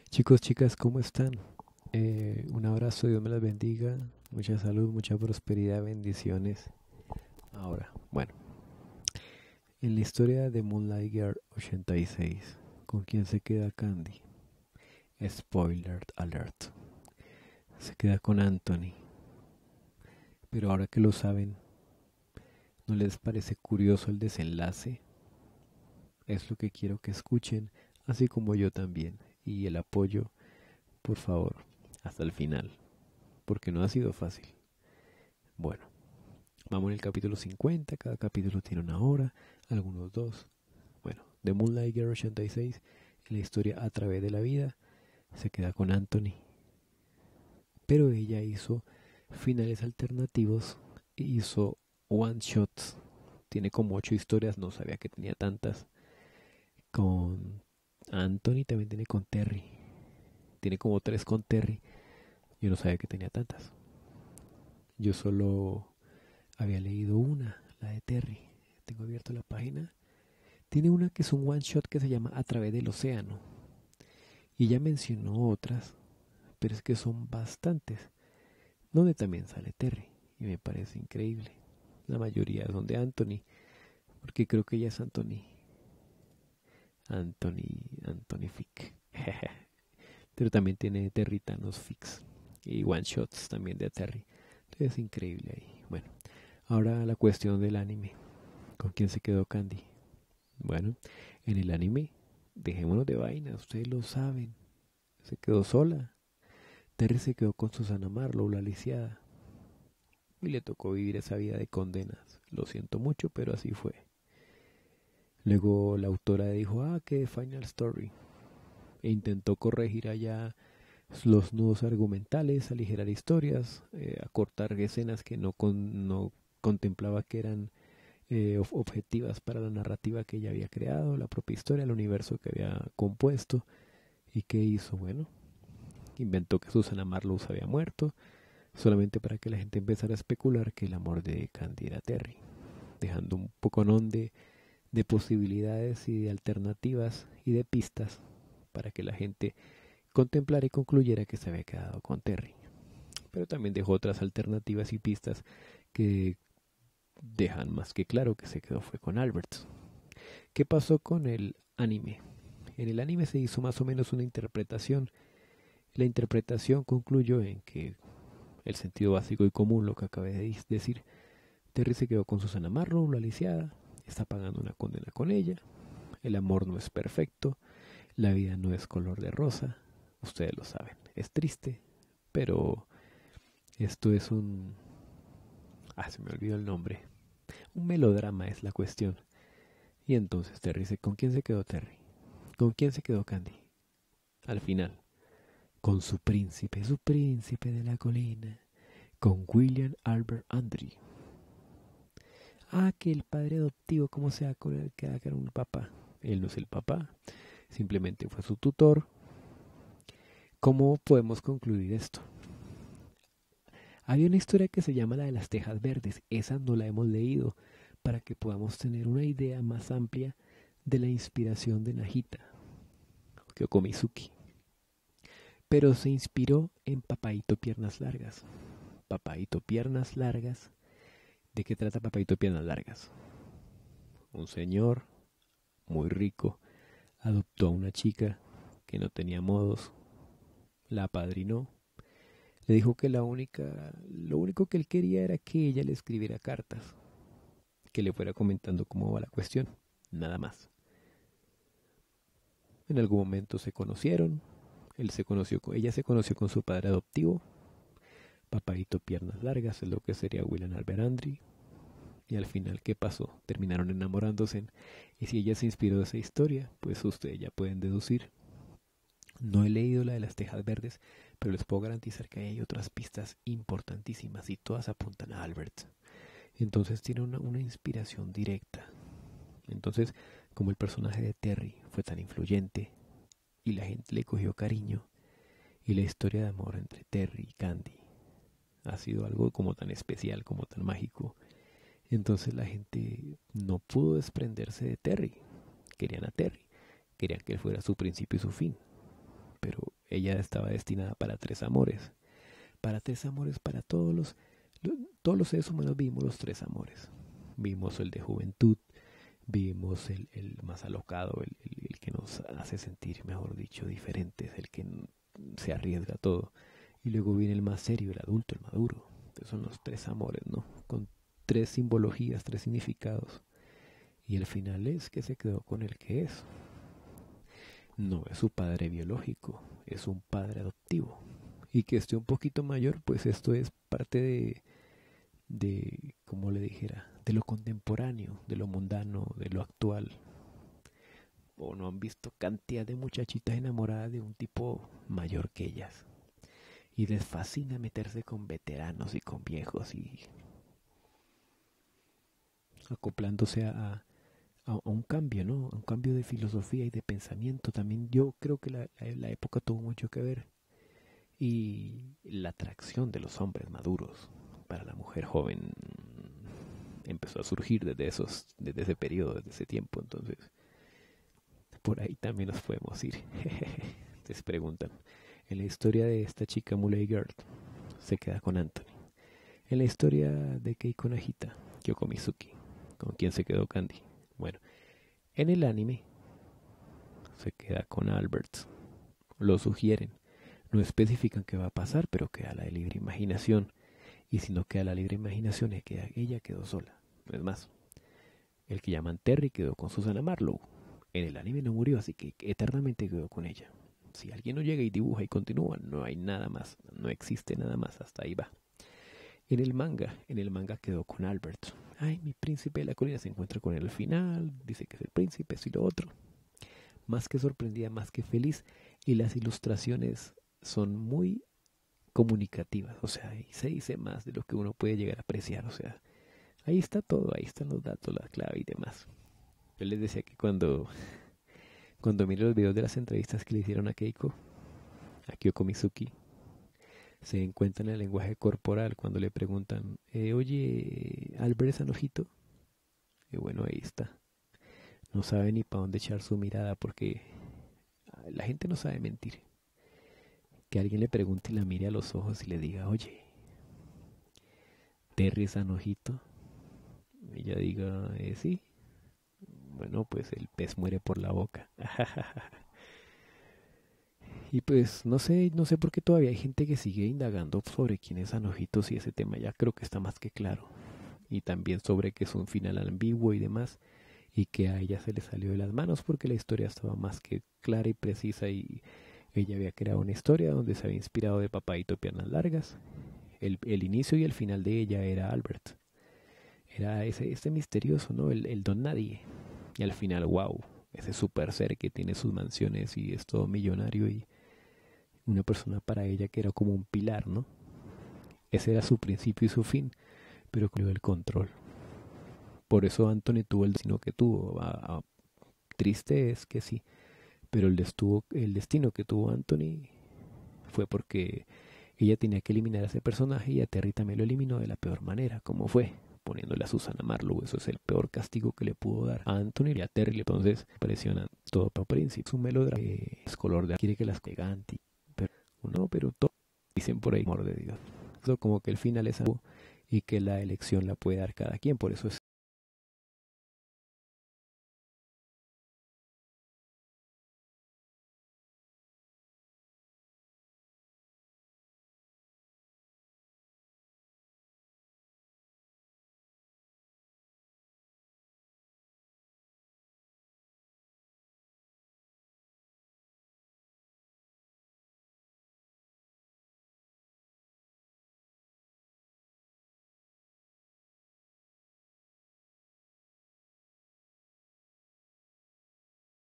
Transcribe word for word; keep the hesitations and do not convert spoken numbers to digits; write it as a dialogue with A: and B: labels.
A: Chicos, chicas, ¿cómo están? Eh, un abrazo, Dios me las bendiga. Mucha salud, mucha prosperidad, bendiciones. Ahora, bueno, en la historia de Moonlight Girl ochenta y seis, ¿con quién se queda Candy? Spoiler alert. Se queda con Anthony. Pero ahora que lo saben, ¿no les parece curioso el desenlace? Es lo que quiero que escuchen, así como yo también. Y el apoyo, por favor, hasta el final, porque no ha sido fácil. Bueno, vamos en el capítulo cincuenta, cada capítulo tiene una hora, algunos dos. Bueno, The Moonlight Girl ochenta y seis, en la historia A través de la vida, se queda con Anthony. Pero ella hizo finales alternativos e hizo one shots. Tiene como ocho historias, no sabía que tenía tantas. Con Anthony también tiene con Terry. Tiene como tres con Terry. Yo no sabía que tenía tantas. Yo solo había leído una, la de Terry. Tengo abierto la página. Tiene una que es un one shot que se llama A través del océano. Y ya mencionó otras, pero es que son bastantes, donde también sale Terry. Y me parece increíble. La mayoría son de Anthony, porque creo que ella es Anthony. Anthony, Anthony Fick. Pero también tiene Territanos Fix. Y one shots también de Terry. Entonces es increíble ahí. Bueno, ahora la cuestión del anime. ¿Con quién se quedó Candy? Bueno, en el anime, dejémonos de vainas, ustedes lo saben. Se quedó sola. Terry se quedó con Susana Marlowe, la lisiada. Y le tocó vivir esa vida de condenas. Lo siento mucho, pero así fue. Luego la autora dijo, ah, que Final Story. E intentó corregir allá los nudos argumentales, aligerar historias, eh, acortar escenas que no, con, no contemplaba que eran eh, objetivas para la narrativa que ella había creado, la propia historia, el universo que había compuesto. ¿Y qué hizo? Bueno, inventó que Susana Marlowe se había muerto, solamente para que la gente empezara a especular que el amor de Candy era Terry, dejando un poco de, de posibilidades y de alternativas y de pistas para que la gente contemplara y concluyera que se había quedado con Terry. Pero también dejó otras alternativas y pistas que dejan más que claro que se quedó fue con Albert. ¿Qué pasó con el anime? En el anime se hizo más o menos una interpretación. La interpretación concluyó en que el sentido básico y común, lo que acabé de decir, Terry se quedó con Susana Marlowe, la lisiada, está pagando una condena con ella, el amor no es perfecto, la vida no es color de rosa, ustedes lo saben, es triste, pero esto es un... Ah, se me olvidó el nombre. Un melodrama es la cuestión. Y entonces Terry dice, ¿con quién se quedó Terry? ¿Con quién se quedó Candy? Al final, con su príncipe, su príncipe de la colina, con William Albert Andrew. Ah, que el padre adoptivo, ¿cómo se con el que era un papá? Él no es el papá, simplemente fue su tutor. ¿Cómo podemos concluir esto? Había una historia que se llama la de las tejas verdes, esa no la hemos leído, para que podamos tener una idea más amplia de la inspiración de Nagita, Kyoko Mizuki. Pero se inspiró en Papaito Piernas Largas. Papaito Piernas Largas. ¿De qué trata Papaito Piernas Largas? Un señor muy rico adoptó a una chica que no tenía modos, la apadrinó, le dijo que la única, lo único que él quería era que ella le escribiera cartas, que le fuera comentando cómo va la cuestión, nada más. En algún momento se conocieron, él se conoció con, ella se conoció con su padre adoptivo, Papaito Piernas Largas, es lo que sería William Albert Andrew. Y al final, ¿qué pasó? Terminaron enamorándose. Y si ella se inspiró de esa historia, pues ustedes ya pueden deducir. No he leído la de las tejas verdes, pero les puedo garantizar que hay otras pistas importantísimas y todas apuntan a Albert. Entonces tiene una, una inspiración directa. Entonces, como el personaje de Terry fue tan influyente y la gente le cogió cariño, y la historia de amor entre Terry y Candy ha sido algo como tan especial, como tan mágico, entonces la gente no pudo desprenderse de Terry. Querían a Terry, querían que él fuera su principio y su fin. Pero ella estaba destinada para tres amores. Para tres amores, para todos los, lo- todos los seres humanos vimos los tres amores. Vimos el de juventud, vimos el, el más alocado, el, el- el que nos hace sentir, mejor dicho, diferentes, el que n- se arriesga a todo. Y luego viene el más serio, el adulto, el maduro. Esos son los tres amores, ¿no? Con tres simbologías, tres significados. Y el final es que se quedó con el que es. No es su padre biológico, es un padre adoptivo. Y que esté un poquito mayor, pues esto es parte de, de, como le dijera, de lo contemporáneo, de lo mundano, de lo actual. O no han visto cantidad de muchachitas enamoradas de un tipo mayor que ellas. Y les fascina meterse con veteranos y con viejos y acoplándose a, a, a un cambio, ¿no? A un cambio de filosofía y de pensamiento. También yo creo que la, la, la época tuvo mucho que ver. Y la atracción de los hombres maduros para la mujer joven empezó a surgir desde esos, desde ese periodo, desde ese tiempo. Entonces, por ahí también nos podemos ir. Se preguntan. En la historia de esta chica Muley Girl se queda con Anthony. En la historia de Keiko Nagita, Kyoko Mizuki, con quien se quedó Candy. Bueno, en el anime se queda con Albert. Lo sugieren. No especifican qué va a pasar, pero queda la libre imaginación. Y si no queda la libre imaginación, ella quedó sola. No es más, el que llaman Terry quedó con Susana Marlowe. En el anime no murió, así que eternamente quedó con ella. Si alguien no llega y dibuja y continúa, no hay nada más, no existe nada más, hasta ahí va. En el manga, en el manga quedó con Albert. Ay, mi príncipe de la colina se encuentra con él al final, dice que es el príncipe, eso y lo otro. Más que sorprendida, más que feliz, y las ilustraciones son muy comunicativas, o sea, ahí se dice más de lo que uno puede llegar a apreciar, o sea, ahí está todo, ahí están los datos, la clave y demás. Yo les decía que cuando, cuando mire los videos de las entrevistas que le hicieron a Keiko, a Kyoko Mizuki, se encuentra en el lenguaje corporal cuando le preguntan, eh, oye, ¿Albert es Anojito? Y bueno, ahí está. No sabe ni para dónde echar su mirada porque la gente no sabe mentir. Que alguien le pregunte y la mire a los ojos y le diga, oye, ¿Terry es Anojito? Y ella diga, eh, sí. Bueno, pues el pez muere por la boca. Y pues no sé, no sé por qué todavía hay gente que sigue indagando sobre quién es Anojitos y ese tema ya creo que está más que claro. Y también sobre que es un final ambiguo y demás, y que a ella se le salió de las manos porque la historia estaba más que clara y precisa y ella había creado una historia donde se había inspirado de Papaito Piernas Largas. El, el inicio y el final de ella era Albert. Era ese, ese misterioso, ¿no? El, el don nadie. Y al final, wow, ese super ser que tiene sus mansiones y es todo millonario y una persona para ella que era como un pilar, ¿no? Ese era su principio y su fin, pero con el control. Por eso Anthony tuvo el destino que tuvo. A, a, triste es que sí, pero el, destuvo, el destino que tuvo Anthony fue porque ella tenía que eliminar a ese personaje y a Terry también lo eliminó de la peor manera, como fue, poniéndole a Susana Marlowe. Eso es el peor castigo que le pudo dar a Anthony y a Terry. Entonces presiona todo para príncipe. Su melodrama eh, es color de quiere que las elegante, pero no, pero todo dicen por ahí, amor de Dios. Eso como que el final es algo y que la elección la puede dar cada quien, por eso es